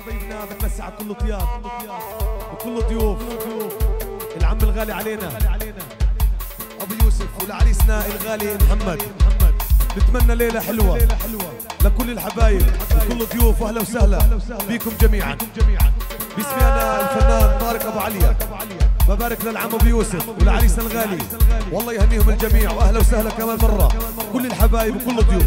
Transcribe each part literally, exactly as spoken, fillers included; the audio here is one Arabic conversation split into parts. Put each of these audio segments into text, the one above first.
ضيفنا بنمسي على كل طياب وكل ضيوف العم الغالي علينا ابو يوسف ولعريسنا الغالي محمد. نتمنى ليله حلوه لكل الحبايب وكل ضيوف، واهلا وسهلا بكم جميعا. باسمي انا الفنان طارق ابو عليا، ببارك للعم ابو يوسف ولعريسنا الغالي، والله يهنيهم الجميع، واهلا وسهلا كمان مره كل الحبايب وكل الضيوف.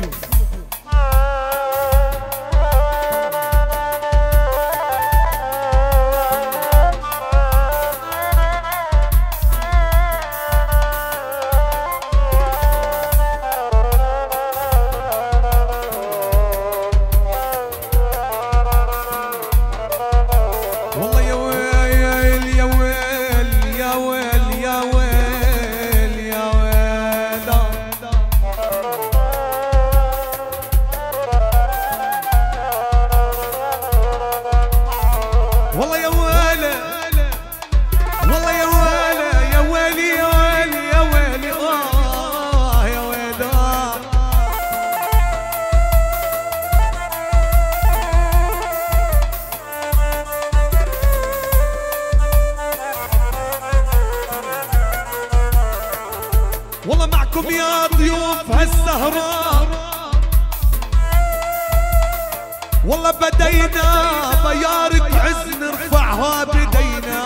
والله معكم يا ضيوف هالسهرة، والله بدينا بيارك عز نرفعها بدينا.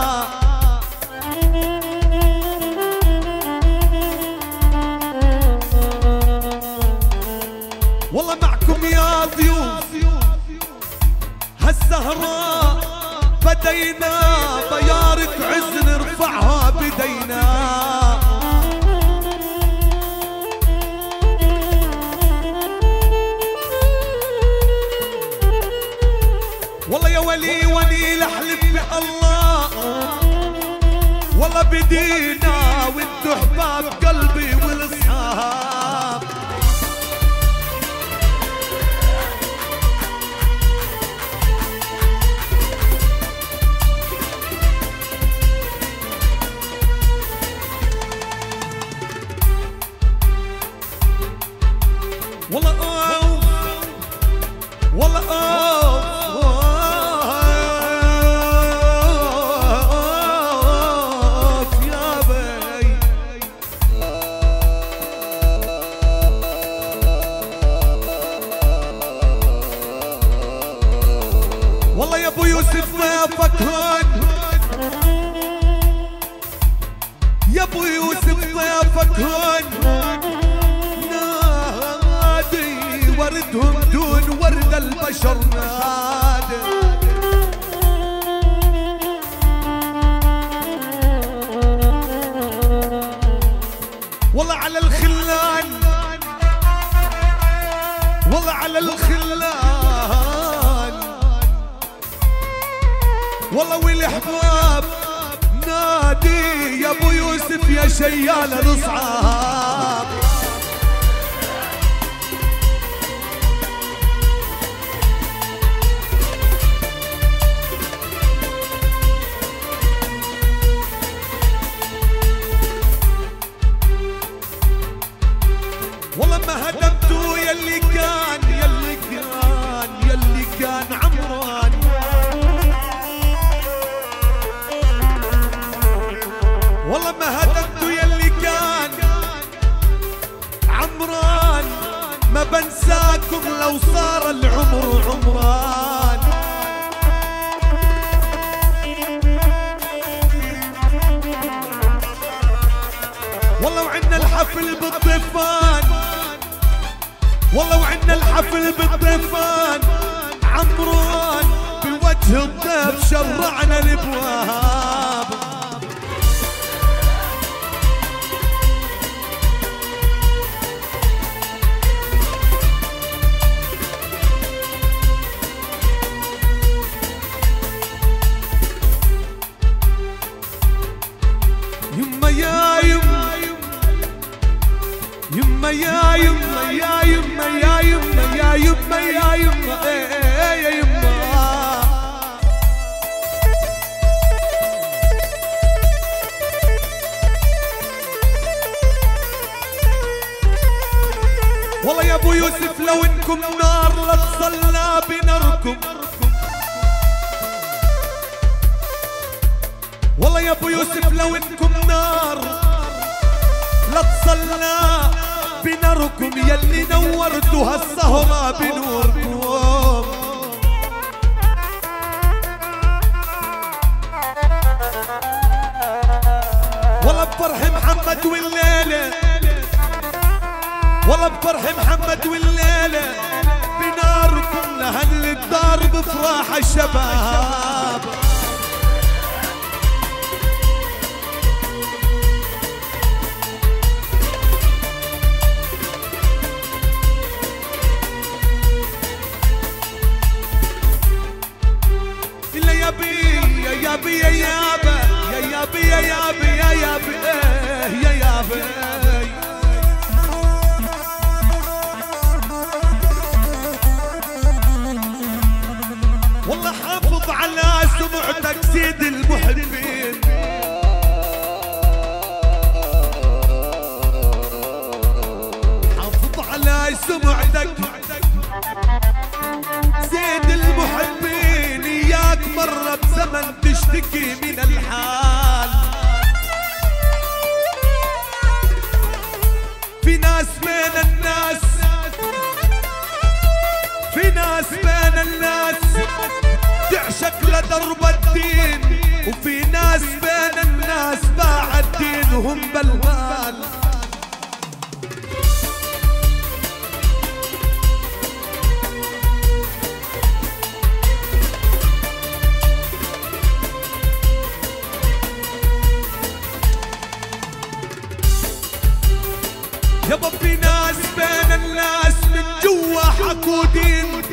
والله معكم يا ضيوف هالسهرة، بدينا بيارك عز نرفعها بدينا. والله يا ولي ولي احلف بالله، والله بدينا وانتو احباب قلبي والاصحاب. والله اوف والله اوف والله يا ابو يوسف ضيفك هون، يا ابو يوسف ضيفك هون، نادي وردهم دون ورد البشر نادي. والله على الخلان، والله على الخلان، والله والاحباب نادي يا ابو يوسف يا شيال الاصحاب. والله ما هدمتوا يلي كان يلي كان يلي كان عمران، والله ما هدمتوا يلي كان عمران، ما بنساكم لو صار العمر عمران. والله وعندنا الحفل بالضيفان، والله وعندنا الحفل بالضيفان، عمران بوجه الضيف شرعنا الابواب. يما يا يما يما يا يما يا يما يا يما يا يما يا يما يا يما. والله يا ابو يوسف لو انكم نار لتصلى بناركم، يا ابو يوسف لو انكم نار لا تصلى بناركم يلي نورتوا هالسهرة بنوركم. والله بفرح محمد والليلة، والله بفرح محمد والليلة بناركم لأهل الدار بفراح الشباب. إلا يا بي يا يابي يا يابا يا يابي يا يابي يا يابي يا يابي والله حافظ على سمعتك سيد المحبين. حافظ على سمعتك سيد المحبين. اياك مرة بزمن تشتكي من الحال. في ناس بين الناس، في ناس بين الناس تعشق لدرب الدين، وفي ناس بين الناس باع الدين وهم بالمال. يابا في ناس بين الناس من جوا حقودين،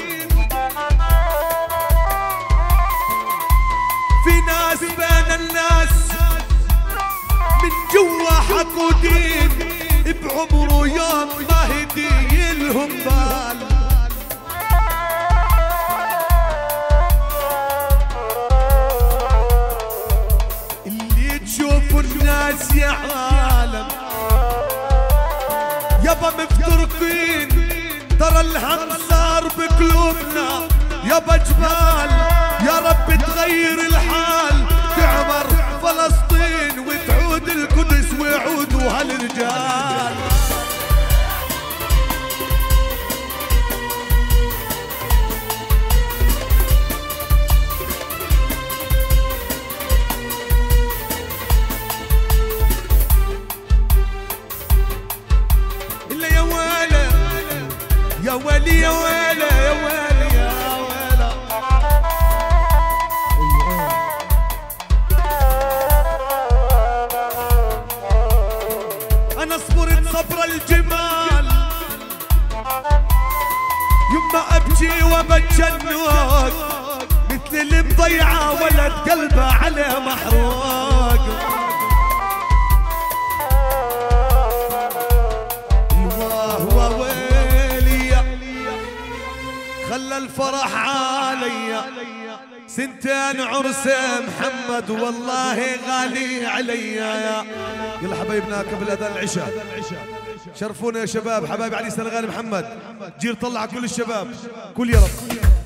في ناس بين الناس من جوا حقودين بعمره يوم ما هدي لهم بال. اللي تشوفوا الناس يا عالم يابا مفترقين، ترى الهم صار بقلوبنا يابا جبال. يا رب تغير الحال، تعمر فلسطين وتعود القدس ويعودوا هالرجال. إلا يا ويلي يا ويلي يا ويلي يا ويلي يا ويلي. أنا صبرت صبر الجمال يما أبكي وبتجنن مثل اللي مضيعة ولد قلبه عليه محروق. خلى الفرح عليا سنتين عرس محمد والله غالي عليا. يلا حبايبنا قبل اذان العشاء شرفونا يا شباب. حبايب علي سنة غالي محمد جير طلع كل الشباب كل يا رب.